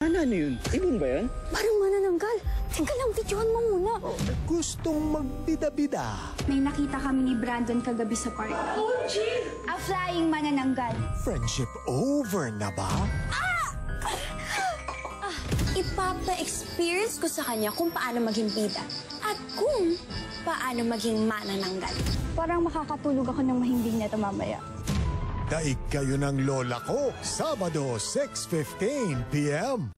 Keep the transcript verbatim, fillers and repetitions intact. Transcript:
Mana ano yun? Ibon ba yan? Parang manananggal. Teka lang, videohan mo muna. Gustong magbida-bida. May nakita kami ni Brandon kagabi sa park. O M G! A flying manananggal. Friendship over na ba? Ipapa-experience ko sa kanya kung paano maging bida. At kung paano maging manananggal. Parang makakatulog ako ng mahimbing nito mamaya. Daig kayo ng lola ko, Sabado, six fifteen p m